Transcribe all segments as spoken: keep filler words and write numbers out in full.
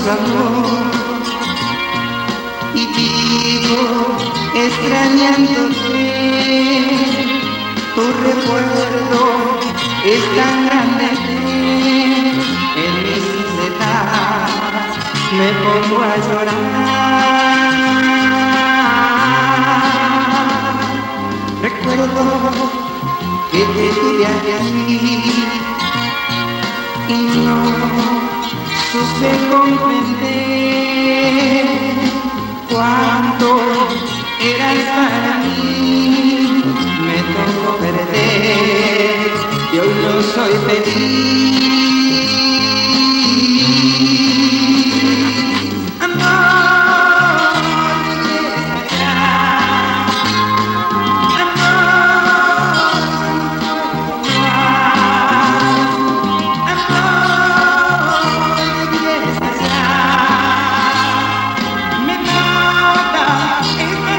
amor y vivo extrañándote. Tu recuerdo es tan grande que en mi soledad me pongo a llorar. Recuerdo que te tuve aquí y no supe comprender cuánto eras para mí. Me tocó perder y hoy no soy feliz. Amor, ¿dónde quieres hallar? Amor, amor, ¿dónde quieres hallar? Me mata esta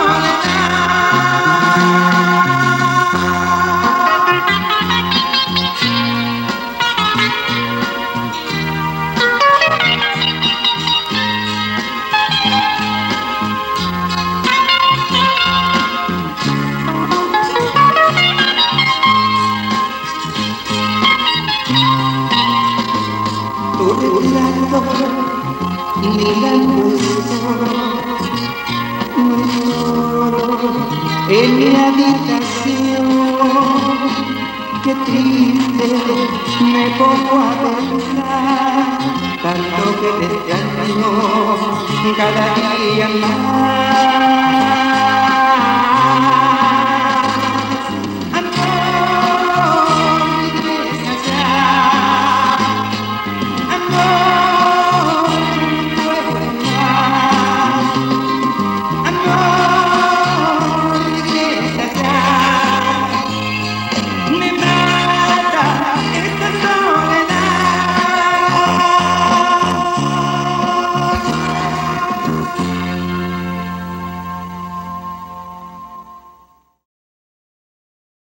tu retrato ni la puesto no solo en mi habitación. Qué triste me pongo a pensar, tanto que te extraño cada día más.